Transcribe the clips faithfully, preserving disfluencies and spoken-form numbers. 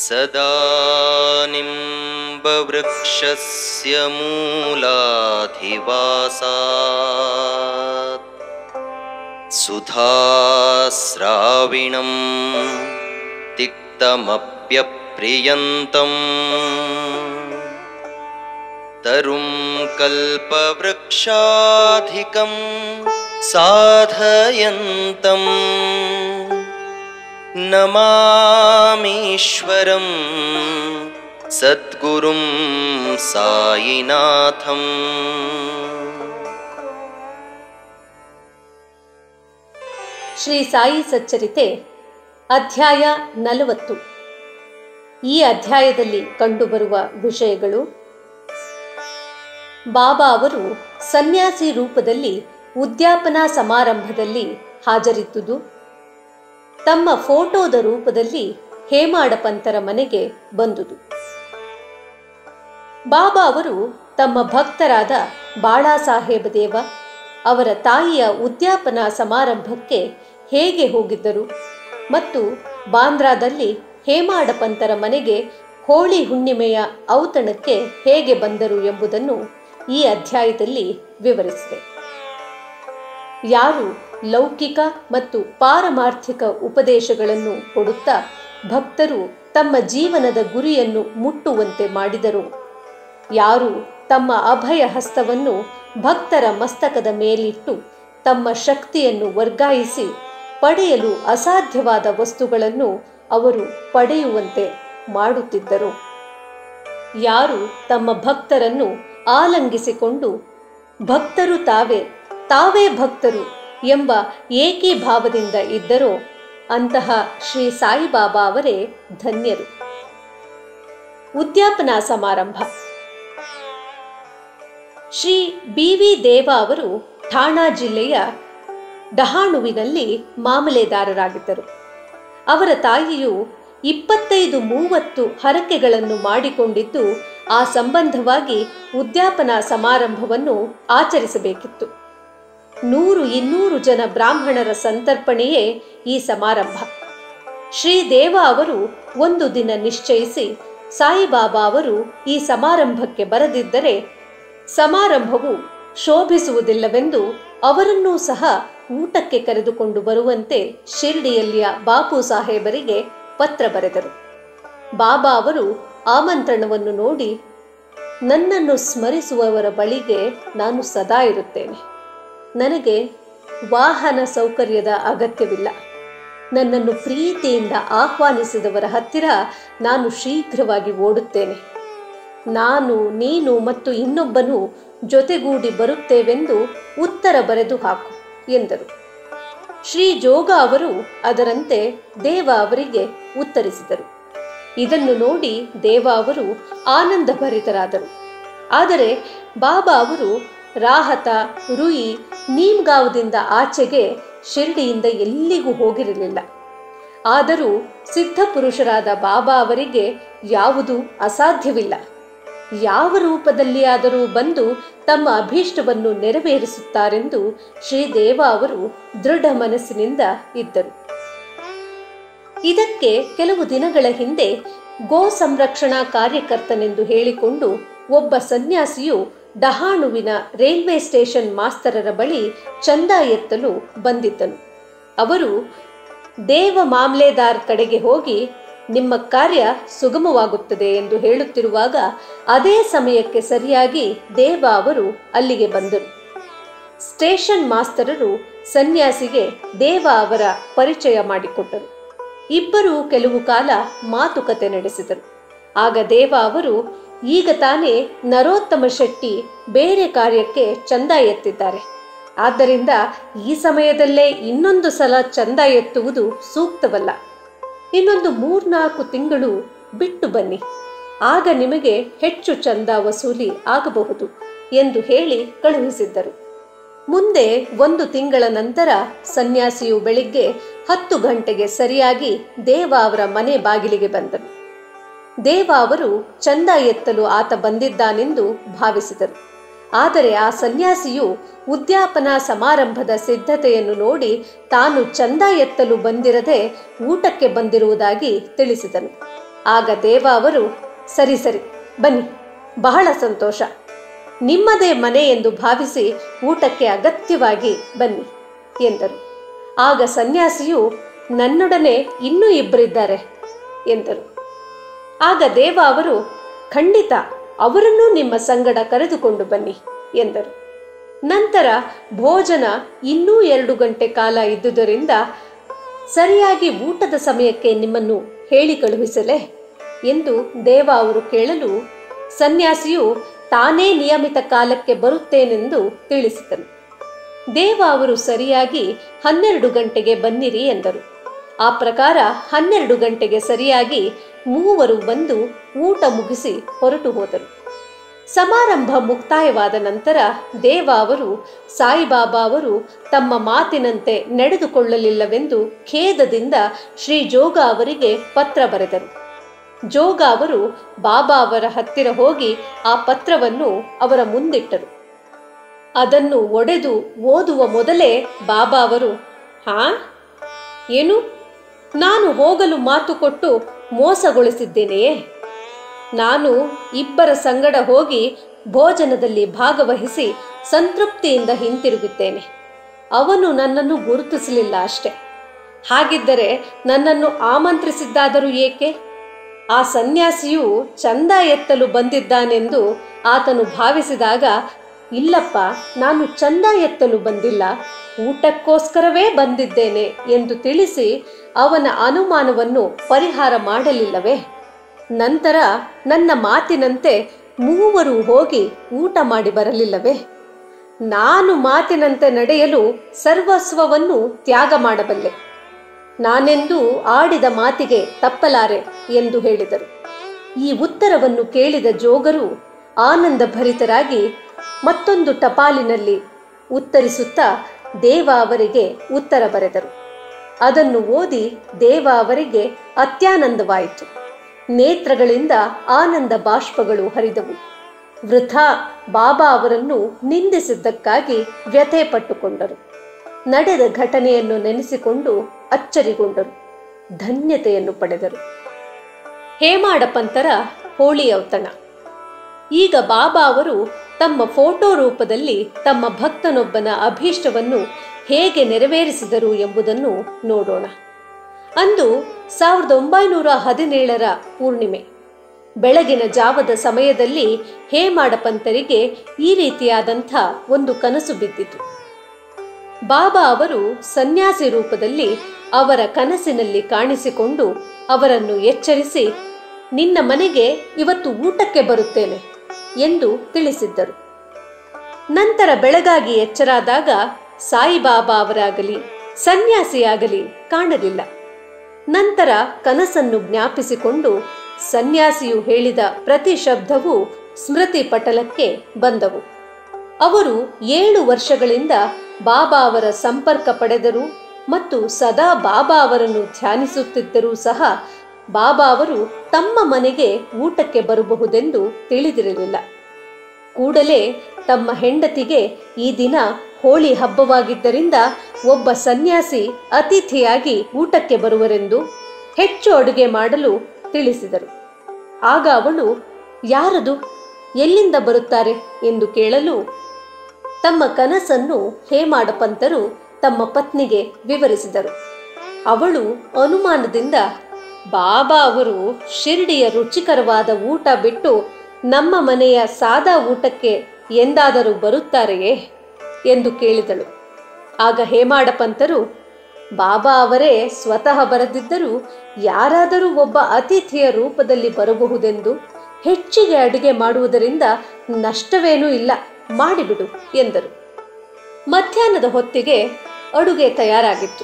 ಸದಾ ನಿಂಬವೃಕ್ಷಸ್ಯ ಮೂಲಾಧಿವಾಸಾತ್ ಸುಧಾಸ್ರಾವಿಣಂ ತಿಕ್ತಮಪ್ಯಪ್ರಿಯಂತಂ ತರುಂ ಕಲ್ಪವೃಕ್ಷಾಧಿಕಂ ಸಾಧಯಂತಂ ನಮಾಮೀಶ್ವರಂ ಸದ್ಗುರುಂ ಸಾಯಿನಾಥಂ. ಶ್ರೀ ಸಾಯಿ ಸಚ್ಚರಿತೆ ಅಧ್ಯಾಯ ನಲವತ್ತು. ಈ ಅಧ್ಯಾಯದಲ್ಲಿ ಕಂಡುಬರುವ ವಿಷಯಗಳು: ಬಾಬಾ ಅವರು ಸನ್ಯಾಸಿ ರೂಪದಲ್ಲಿ ಉದ್ಯಾಪನಾ ಸಮಾರಂಭದಲ್ಲಿ ಹಾಜರಿದ್ದುದು, ತಮ್ಮ ಫೋಟೋದ ರೂಪದಲ್ಲಿ ಹೇಮಾಡ ಪಂತರ ಮನೆಗೆ ಬಂದುದು. ಬಾಬಾ ಅವರು ತಮ್ಮ ಭಕ್ತರಾದ ಬಾಳಾಸಾಹೇಬ ದೇವ ಅವರ ತಾಯಿಯ ಉದ್ಯಾಪನಾ ಸಮಾರಂಭಕ್ಕೆ ಹೇಗೆ ಹೋಗಿದ್ದರು ಮತ್ತು ಬಾಂದ್ರಾದಲ್ಲಿ ಹೇಮಾಡ ಪಂತರ ಮನೆಗೆ ಹೋಳಿ ಹುಣ್ಣಿಮೆಯ ಔತಣಕ್ಕೆ ಹೇಗೆ ಬಂದರು ಎಂಬುದನ್ನು ಈ ಅಧ್ಯಾಯದಲ್ಲಿ ವಿವರಿಸಿದೆ. ಯಾರು ಲೌಕಿಕ ಮತ್ತು ಪಾರಮಾರ್ಥಿಕ ಉಪದೇಶಗಳನ್ನು ಕೊಡುತ್ತಾ ಭಕ್ತರು ತಮ್ಮ ಜೀವನದ ಗುರಿಯನ್ನು ಮುಟ್ಟುವಂತೆ ಮಾಡಿದರು, ಯಾರು ತಮ್ಮ ಅಭಯ ಹಸ್ತವನ್ನು ಭಕ್ತರ ಮಸ್ತಕದ ಮೇಲಿಟ್ಟು ತಮ್ಮ ಶಕ್ತಿಯನ್ನು ವರ್ಗಾಯಿಸಿ ಪಡೆಯಲು ಅಸಾಧ್ಯವಾದ ವಸ್ತುಗಳನ್ನು ಅವರು ಪಡೆಯುವಂತೆ ಮಾಡುತ್ತಿದ್ದರು, ಯಾರು ತಮ್ಮ ಭಕ್ತರನ್ನು ಆಲಂಗಿಸಿಕೊಂಡು ಭಕ್ತರು ತಾವೇ ತಾವೇ ಭಕ್ತರು ಎಂಬ ಏಕೀಭಾವದಿಂದ ಇದ್ದರೋ ಅಂತಹ ಶ್ರೀ ಸಾಯಿಬಾಬಾ ಅವರೇ ಧನ್ಯರು. ಉದ್ಯಾಪನಾ ಸಮಾರಂಭ. ಶ್ರೀ ಬಿ ವಿ ದೇವ ಅವರು ಠಾಣಾ ಜಿಲ್ಲೆಯ ಡಹಾಣುವಿನಲ್ಲಿ ಮಾಮಲೆದಾರರಾಗಿದ್ದರು. ಅವರ ತಾಯಿಯು ಇಪ್ಪತ್ತೈದು ಮೂವತ್ತು ಹರಕೆಗಳನ್ನು ಮಾಡಿಕೊಂಡಿದ್ದು ಆ ಸಂಬಂಧವಾಗಿ ಉದ್ಯಾಪನಾ ಸಮಾರಂಭವನ್ನು ಆಚರಿಸಬೇಕಿತ್ತು. ನೂರು ಇನ್ನೂರು ಜನ ಬ್ರಾಹ್ಮಣರ ಸಂತರ್ಪಣೆಯೇ ಈ ಸಮಾರಂಭ. ಶ್ರೀದೇವ ಅವರು ಒಂದು ದಿನ ನಿಶ್ಚಯಿಸಿ ಸಾಯಿಬಾಬಾ ಅವರು ಈ ಸಮಾರಂಭಕ್ಕೆ ಬರದಿದ್ದರೆ ಸಮಾರಂಭವು ಶೋಭಿಸುವುದಿಲ್ಲವೆಂದು ಅವರನ್ನೂ ಸಹ ಊಟಕ್ಕೆ ಕರೆದುಕೊಂಡು ಬರುವಂತೆ ಶಿರ್ಡಿಯಲ್ಲಿಯ ಬಾಪು ಸಾಹೇಬರಿಗೆ ಪತ್ರ ಬರೆದರು. ಬಾಬಾ ಅವರು ಆಮಂತ್ರಣವನ್ನು ನೋಡಿ, ನನ್ನನ್ನು ಸ್ಮರಿಸುವವರ ಬಳಿಗೆ ನಾನು ಸದಾ ಇರುತ್ತೇನೆ, ನನಗೆ ವಾಹನ ಸೌಕರ್ಯದ ಅಗತ್ಯವಿಲ್ಲ, ನನ್ನನ್ನು ಪ್ರೀತಿಯಿಂದ ಆಹ್ವಾನಿಸಿದವರ ಹತ್ತಿರ ನಾನು ಶೀಘ್ರವಾಗಿ ಓಡುತ್ತೇನೆ, ನಾನು ನೀನು ಮತ್ತು ಇನ್ನೊಬ್ಬನು ಜೊತೆಗೂಡಿ ಬರುತ್ತೇವೆಂದು ಉತ್ತರ ಬರೆದು ಹಾಕು ಎಂದರು. ಶ್ರೀ ಜೋಗ ಅವರು ಅದರಂತೆ ದೇವ ಅವರಿಗೆ ಉತ್ತರಿಸಿದರು. ಇದನ್ನು ನೋಡಿ ದೇವ ಅವರು ಆನಂದಭರಿತರಾದರು. ಆದರೆ ಬಾಬಾ ಅವರು ರಾಹತ ರುಯಿ ನೀಮ್ಗಾಂವ್ದಿಂದ ಆಚೆಗೆ ಶಿರ್ಡಿಯಿಂದ ಎಲ್ಲಿಗೂ ಹೋಗಿರಲಿಲ್ಲ. ಆದರೂ ಸಿದ್ಧಪುರುಷರಾದ ಬಾಬಾ ಅವರಿಗೆ ಯಾವುದೂ ಅಸಾಧ್ಯವಿಲ್ಲ, ಯಾವ ರೂಪದಲ್ಲಿಯಾದರೂ ಬಂದು ತಮ್ಮ ಅಭೀಷ್ಟವನ್ನು ನೆರವೇರಿಸುತ್ತಾರೆಂದು ಶ್ರೀದೇವ ಅವರು ದೃಢ ಮನಸ್ಸಿನಿಂದ ಇದ್ದರು. ಇದಕ್ಕೆ ಕೆಲವು ದಿನಗಳ ಹಿಂದೆ ಗೋ ಸಂರಕ್ಷಣಾ ಕಾರ್ಯಕರ್ತನೆಂದು ಹೇಳಿಕೊಂಡು ಒಬ್ಬ ಸನ್ಯಾಸಿಯು ಡಹಾಣುವಿನ ರೈಲ್ವೆ ಸ್ಟೇಷನ್ ಮಾಸ್ತರರ ಬಳಿ ಚಂದ ಎತ್ತಲು ಬಂದಿದ್ದನು. ಅವರು ದೇವ ಮಾಮ್ಲೆದಾರ್ ಕಡೆಗೆ ಹೋಗಿ ನಿಮ್ಮ ಕಾರ್ಯ ಸುಗಮವಾಗುತ್ತದೆ ಎಂದು ಹೇಳುತ್ತಿರುವಾಗ ಅದೇ ಸಮಯಕ್ಕೆ ಸರಿಯಾಗಿ ದೇವ ಅವರು ಅಲ್ಲಿಗೆ ಬಂದರು. ಸ್ಟೇಷನ್ ಮಾಸ್ತರರು ಸನ್ಯಾಸಿಗೆ ದೇವ ಅವರ ಪರಿಚಯ ಮಾಡಿಕೊಟ್ಟರು. ಇಬ್ಬರು ಕೆಲವು ಕಾಲ ಮಾತುಕತೆ ನಡೆಸಿದರು. ಆಗ ದೇವ ಅವರು, ಈಗ ತಾನೇ ನರೋತ್ತಮ ಶೆಟ್ಟಿ ಬೇರೆ ಕಾರ್ಯಕ್ಕೆ ಚಂದ ಎತ್ತಿದ್ದಾರೆ, ಆದ್ದರಿಂದ ಈ ಸಮಯದಲ್ಲೇ ಇನ್ನೊಂದು ಸಲ ಚಂದ ಎತ್ತುವುದು ಸೂಕ್ತವಲ್ಲ, ಇನ್ನೊಂದು ಮೂರ್ನಾಲ್ಕು ತಿಂಗಳು ಬಿಟ್ಟು ಬನ್ನಿ, ಆಗ ನಿಮಗೆ ಹೆಚ್ಚು ಚಂದ ವಸೂಲಿ ಆಗಬಹುದು ಎಂದು ಹೇಳಿ ಕಳುಹಿಸಿದ್ದರು. ಮುಂದೆ ಒಂದು ತಿಂಗಳ ನಂತರ ಸನ್ಯಾಸಿಯು ಬೆಳಿಗ್ಗೆ ಹತ್ತು ಗಂಟೆಗೆ ಸರಿಯಾಗಿ ದೇವ ಅವರ ಮನೆ ಬಾಗಿಲಿಗೆ ಬಂದನು. ದೇವ ಅವರು ಚಂದ ಎತ್ತಲು ಆತ ಬಂದಿದ್ದಾನೆಂದು ಭಾವಿಸಿದರು. ಆದರೆ ಆ ಸನ್ಯಾಸಿಯು ಉದ್ಯಾಪನಾ ಸಮಾರಂಭದ ಸಿದ್ಧತೆಯನ್ನು ನೋಡಿ ತಾನು ಚಂದ ಎತ್ತಲು ಬಂದಿರದೆ ಊಟಕ್ಕೆ ಬಂದಿರುವುದಾಗಿ ತಿಳಿಸಿದನು. ಆಗ ದೇವ ಅವರು, ಸರಿ ಸರಿ ಬನ್ನಿ, ಬಹಳ ಸಂತೋಷ, ನಿಮ್ಮದೇ ಮನೆ ಎಂದು ಭಾವಿಸಿ ಊಟಕ್ಕೆ ಅಗತ್ಯವಾಗಿ ಬನ್ನಿ ಎಂದರು. ಆಗ ಸನ್ಯಾಸಿಯು, ನನ್ನೊಡನೆ ಇನ್ನೂ ಇಬ್ಬರಿದ್ದಾರೆ ಎಂದರು. ಆಗ ದೇವ ಅವರು, ಖಂಡಿತ ಅವರನ್ನೂ ನಿಮ್ಮ ಸಂಗಡ ಕರೆದುಕೊಂಡು ಬನ್ನಿ ಎಂದರು. ನಂತರ ಭೋಜನ ಇನ್ನೂ ಎರಡು ಗಂಟೆ ಕಾಲ ಇದ್ದುದರಿಂದ ಸರಿಯಾಗಿ ಊಟದ ಸಮಯಕ್ಕೆ ನಿಮ್ಮನ್ನು ಹೇಳಿ ಕಳುಹಿಸಲೇ ಎಂದು ದೇವ ಅವರು ಕೇಳಲು, ಸನ್ಯಾಸಿಯು ತಾನೇ ನಿಯಮಿತ ಕಾಲಕ್ಕೆ ಬರುತ್ತೇನೆಂದು ತಿಳಿಸಿದನು. ದೇವ ಅವರು ಸರಿಯಾಗಿ ಹನ್ನೆರಡು ಗಂಟೆಗೆ ಬನ್ನಿರಿ ಎಂದರು. ಆ ಪ್ರಕಾರ ಹನ್ನೆರಡು ಗಂಟೆಗೆ ಸರಿಯಾಗಿ ಮೂವರು ಬಂದು ಊಟ ಮುಗಿಸಿ ಹೊರಟು ಹೋದರು. ಸಮಾರಂಭ ಮುಕ್ತಾಯವಾದ ನಂತರ ದೇವ ಅವರು ಸಾಯಿಬಾಬಾ ಅವರು ತಮ್ಮ ಮಾತಿನಂತೆ ನಡೆದುಕೊಳ್ಳಲಿಲ್ಲವೆಂದು ಖೇದದಿಂದ ಶ್ರೀ ಜೋಗ ಅವರಿಗೆ ಪತ್ರ ಬರೆದರು. ಜೋಗ ಅವರು ಬಾಬಾ ಅವರ ಹತ್ತಿರ ಹೋಗಿ ಆ ಪತ್ರವನ್ನು ಅವರ ಮುಂದಿಟ್ಟರು. ಅದನ್ನು ಒಡೆದು ಓದುವ ಮೊದಲೇ ಬಾಬಾ ಅವರು, ಹಾ ಏನು, ನಾನು ಹೋಗಲು ಮಾತು ಕೊಟ್ಟು ಮೋಸಗೊಳಿಸಿದ್ದೇನೆಯೇ? ನಾನು ಇಬ್ಬರ ಸಂಗಡ ಹೋಗಿ ಭೋಜನದಲ್ಲಿ ಭಾಗವಹಿಸಿ ಸಂತೃಪ್ತಿಯಿಂದ ಹಿಂತಿರುಗುತ್ತೇನೆ. ಅವನು ನನ್ನನ್ನು ಗುರುತಿಸಲಿಲ್ಲ ಅಷ್ಟೆ. ಹಾಗಿದ್ದರೆ ನನ್ನನ್ನು ಆಮಂತ್ರಿಸಿದ್ದಾದರೂ ಏಕೆ? ಆ ಸನ್ಯಾಸಿಯು ಚಂದ ಎತ್ತಲು ಬಂದಿದ್ದಾನೆಂದು ಆತನು ಭಾವಿಸಿದಾಗ, ಇಲ್ಲಪ್ಪ, ನಾನು ಚಂದ ಎತ್ತಲು ಬಂದಿಲ್ಲ, ಊಟಕ್ಕೋಸ್ಕರವೇ ಬಂದಿದ್ದೇನೆ ಎಂದು ತಿಳಿಸಿ ಅವನ ಅನುಮಾನವನ್ನು ಪರಿಹಾರ ಮಾಡಲಿಲ್ಲವೇ? ನಂತರ ನನ್ನ ಮಾತಿನಂತೆ ಮೂವರು ಹೋಗಿ ಊಟ ಮಾಡಿ ಬರಲಿಲ್ಲವೇ? ನಾನು ಮಾತಿನಂತೆ ನಡೆಯಲು ಸರ್ವಸ್ವವನ್ನು ತ್ಯಾಗ ಮಾಡಬಲ್ಲೆ. ನಾನೆಂದು ಆಡಿದ ಮಾತಿಗೆ ತಪ್ಪಲಾರೆ ಎಂದು ಹೇಳಿದರು. ಈ ಉತ್ತರವನ್ನು ಕೇಳಿದ ಜೋಗರು ಆನಂದ ಭರಿತರಾಗಿ ಮತ್ತೊಂದು ಟಪಾಲಿನಲ್ಲಿ ಉತ್ತರಿಸುತ್ತಾ ದೇವ ಅವರಿಗೆ ಉತ್ತರ ಬರೆದರು. ಅದನ್ನು ಓದಿ ದೇವ ಅವರಿಗೆ ಅತ್ಯಾನಂದವಾಯಿತು. ನೇತ್ರಗಳಿಂದ ಆನಂದ ಬಾಷ್ಪಗಳು ಹರಿದವು. ವೃಥಾ ಬಾಬಾ ಅವರನ್ನು ನಿಂದಿಸಿದ್ದಕ್ಕಾಗಿ ವ್ಯಥೆ ಪಟ್ಟುಕೊಂಡರು. ನಡೆದ ಘಟನೆಯನ್ನು ನೆನೆಸಿಕೊಂಡು ಅಚ್ಚರಿಗೊಂಡರು, ಧನ್ಯತೆಯನ್ನು ಪಡೆದರು. ಹೇಮಾಡ ಪಂತರ ಹೋಳಿ ಔತಣ. ಈಗ ಬಾಬಾ ಅವರು ತಮ್ಮ ಫೋಟೋ ರೂಪದಲ್ಲಿ ತಮ್ಮ ಭಕ್ತನೊಬ್ಬನ ಅಭೀಷ್ಟವನ್ನು ಹೇಗೆ ನೆರವೇರಿಸಿದರು ಎಂಬುದನ್ನು ನೋಡೋಣ. ಅಂದು ಸಾವಿರದ ಒಂಬೈನೂರ ಹದಿನೇಳರ ಪೂರ್ಣಿಮೆ ಬೆಳಗಿನ ಜಾವದ ಸಮಯದಲ್ಲಿ ಹೇಮಾಡ ಪಂತರಿಗೆ ಈ ರೀತಿಯಾದಂಥ ಒಂದು ಕನಸು ಬಿದ್ದಿತು. ಬಾಬಾ ಅವರು ಸನ್ಯಾಸಿ ರೂಪದಲ್ಲಿ ಅವರ ಕನಸಿನಲ್ಲಿ ಕಾಣಿಸಿಕೊಂಡು ಅವರನ್ನು ಎಚ್ಚರಿಸಿ, ನಿನ್ನ ಮನೆಗೆ ಇವತ್ತು ಊಟಕ್ಕೆ ಬರುತ್ತೇನೆ ಎಂದು ತಿಳಿಸಿದ್ದರು. ನಂತರ ಬೆಳಗಾಗಿ ಎಚ್ಚರಾದಾಗ ಸಾಯಿಬಾಬಾ ಅವರಾಗಲಿ ಸನ್ಯಾಸಿಯಾಗಲಿ ಕಾಣಲಿಲ್ಲ. ನಂತರ ಕನಸನ್ನು ಜ್ಞಾಪಿಸಿಕೊಂಡು ಸನ್ಯಾಸಿಯು ಹೇಳಿದ ಪ್ರತಿ ಶಬ್ದವೂ ಸ್ಮೃತಿ ಪಟಲಕ್ಕೆ ಬಂದವು. ಅವರು ಏಳು ವರ್ಷಗಳಿಂದ ಬಾಬಾ ಅವರ ಸಂಪರ್ಕ ಪಡೆದರು ಮತ್ತು ಸದಾ ಬಾಬಾ ಅವರನ್ನು ಧ್ಯಾನಿಸುತ್ತಿದ್ದರೂ ಸಹ ಬಾಬಾ ಅವರು ತಮ್ಮ ಮನೆಗೆ ಊಟಕ್ಕೆ ಬರಬಹುದೆಂದು ತಿಳಿದಿರಲಿಲ್ಲ. ಕೂಡಲೇ ತಮ್ಮ ಹೆಂಡತಿಗೆ ಈ ದಿನ ಹೋಳಿ ಹಬ್ಬವಾಗಿದ್ದರಿಂದ ಒಬ್ಬ ಸನ್ಯಾಸಿ ಅತಿಥಿಯಾಗಿ ಊಟಕ್ಕೆ ಬರುವರೆಂದು ಹೆಚ್ಚು ಅಡುಗೆ ಮಾಡಲು ತಿಳಿಸಿದರು. ಆಗ ಅವಳು, ಯಾರದು, ಎಲ್ಲಿಂದ ಬರುತ್ತಾರೆ ಎಂದು ಕೇಳಲು ತಮ್ಮ ಕನಸನ್ನು ಹೇಮಾಡ ಪಂತರು ತಮ್ಮ ಪತ್ನಿಗೆ ವಿವರಿಸಿದರು. ಅವಳು ಅನುಮಾನದಿಂದ, ಬಾಬಾ ಅವರು ಶಿರ್ಡಿಯ ರುಚಿಕರವಾದ ಊಟ ಬಿಟ್ಟು ನಮ್ಮ ಮನೆಯ ಸಾದಾ ಊಟಕ್ಕೆ ಎಂದಾದರೂ ಬರುತ್ತಾರೆಯೇ ಎಂದು ಕೇಳಿದಳು. ಆಗ ಹೇಮಾಡ ಪಂತರು, ಬಾಬಾ ಅವರೇ ಸ್ವತಃ ಬರದಿದ್ದರೂ ಯಾರಾದರೂ ಒಬ್ಬ ಅತಿಥಿಯ ರೂಪದಲ್ಲಿ ಬರಬಹುದೆಂದು, ಹೆಚ್ಚಿಗೆ ಅಡುಗೆ ಮಾಡುವುದರಿಂದ ನಷ್ಟವೇನೂ ಇಲ್ಲ, ಮಾಡಿಬಿಡು ಎಂದರು. ಮಧ್ಯಾಹ್ನದ ಹೊತ್ತಿಗೆ ಅಡುಗೆ ತಯಾರಾಗಿತ್ತು.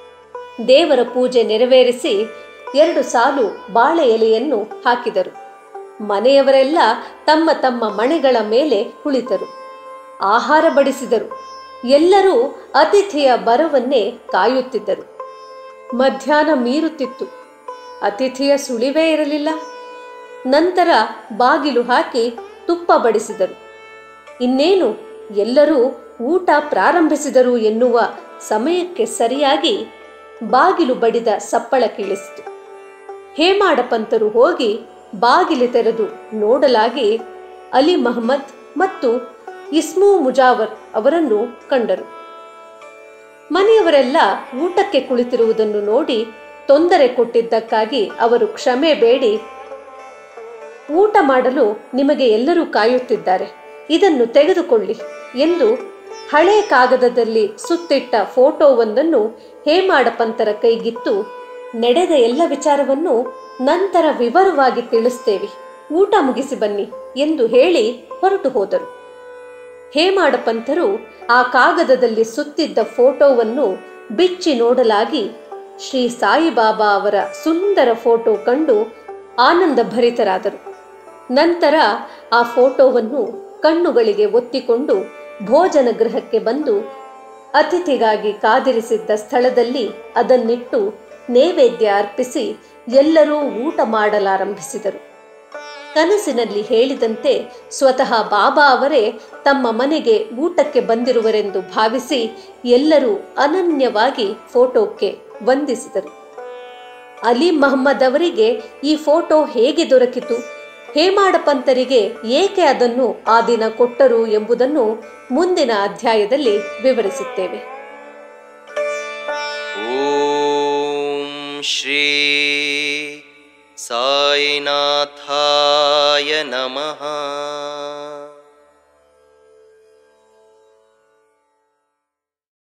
ದೇವರ ಪೂಜೆ ನೆರವೇರಿಸಿ ಎರಡು ಸಾಲು ಬಾಳೆ ಎಲೆಯನ್ನು ಹಾಕಿದರು. ಮನೆಯವರೆಲ್ಲ ತಮ್ಮ ತಮ್ಮ ಮಣೆಗಳ ಮೇಲೆ ಕುಳಿತರು. ಆಹಾರ ಬಡಿಸಿದರು. ಎಲ್ಲರೂ ಅತಿಥಿಯ ಬರವನ್ನೇ ಕಾಯುತ್ತಿದ್ದರು. ಮಧ್ಯಾಹ್ನ ಮೀರುತ್ತಿತ್ತು. ಅತಿಥಿಯ ಸುಳಿವೇ ಇರಲಿಲ್ಲ. ನಂತರ ಬಾಗಿಲು ಹಾಕಿ ತುಪ್ಪ ಬಡಿಸಿದರು. ಇನ್ನೇನು ಎಲ್ಲರೂ ಊಟ ಪ್ರಾರಂಭಿಸಿದರು ಎನ್ನುವ ಸಮಯಕ್ಕೆ ಸರಿಯಾಗಿ ಬಾಗಿಲು ಬಡಿದ ಸಪ್ಪಳ ಕೇಳಿಸಿತು. ಹೇಮಾಡಪಂತರು ಹೋಗಿ ಬಾಗಿಲು ತೆರೆದು ನೋಡಲಾಗಿ ಅಲಿ ಮಹಮ್ಮದ್ ಮತ್ತು ಇಸ್ಮು ಮುಜಾವರ್ ಅವರನ್ನು ಕಂಡರು. ಮನೆಯವರೆಲ್ಲ ಊಟಕ್ಕೆ ಕುಳಿತಿರುವುದನ್ನು ನೋಡಿ ತೊಂದರೆ ಕೊಟ್ಟಿದ್ದಕ್ಕಾಗಿ ಅವರು ಕ್ಷಮೆ ಬೇಡಿ, ಊಟ ಮಾಡಲು ನಿಮಗೆ ಎಲ್ಲರೂ ಕಾಯುತ್ತಿದ್ದಾರೆ, ಇದನ್ನು ತೆಗೆದುಕೊಳ್ಳಿ ಎಂದು ಹಳೆ ಕಾಗದದಲ್ಲಿ ಸುತ್ತಿಟ್ಟ ಫೋಟೋವೊಂದನ್ನು ಹೇಮಾಡಪಂತರ ಕೈಗಿತ್ತು, ನಡೆದ ಎಲ್ಲ ವಿಚಾರವನ್ನು ನಂತರ ವಿವರವಾಗಿ ತಿಳಿಸ್ತೇವೆ, ಊಟ ಮುಗಿಸಿ ಬನ್ನಿ ಎಂದು ಹೇಳಿ ಹೊರಟು ಹೋದರು. ಹೇಮಾಡಪಂತರು ಆ ಕಾಗದದಲ್ಲಿ ಸುತ್ತಿದ್ದ ಫೋಟೋವನ್ನು ಬಿಚ್ಚಿ ನೋಡಲಾಗಿ ಶ್ರೀ ಸಾಯಿಬಾಬಾ ಅವರ ಸುಂದರ ಫೋಟೋ ಕಂಡು ಆನಂದ ಭರಿತರಾದರು. ನಂತರ ಆ ಫೋಟೋವನ್ನು ಕಣ್ಣುಗಳಿಗೆ ಒತ್ತಿಕೊಂಡು ಭೋಜನ ಗೃಹಕ್ಕೆ ಬಂದು ಅತಿಥಿಗಾಗಿ ಕಾದಿರಿಸಿದ್ದ ಸ್ಥಳದಲ್ಲಿ ಅದನ್ನಿಟ್ಟು ನೈವೇದ್ಯ ಅರ್ಪಿಸಿ ಎಲ್ಲರೂ ಊಟ ಮಾಡಲಾರಂಭಿಸಿದರು. ಕನಸಿನಲ್ಲಿ ಹೇಳಿದಂತೆ ಸ್ವತಃ ಬಾಬಾ ಅವರೇ ತಮ್ಮ ಮನೆಗೆ ಊಟಕ್ಕೆ ಬಂದಿರುವರೆಂದು ಭಾವಿಸಿ ಎಲ್ಲರೂ ಅನನ್ಯವಾಗಿ ಫೋಟೋಕ್ಕೆ ವಂದಿಸಿದರು. ಅಲಿ ಮಹಮ್ಮದ್ ಅವರಿಗೆ ಈ ಫೋಟೋ ಹೇಗೆ ದೊರಕಿತು, ಹೇಮಾಡಪಂತರಿಗೆ ಏಕೆ ಅದನ್ನು ಆ ದಿನ ಕೊಟ್ಟರು ಎಂಬುದನ್ನು ಮುಂದಿನ ಅಧ್ಯಾಯದಲ್ಲಿ ವಿವರಿಸುತ್ತೇವೆ. ಓಂ ಶ್ರೀ ಸಾಯಿನಾಥಾಯ ನಮಃ.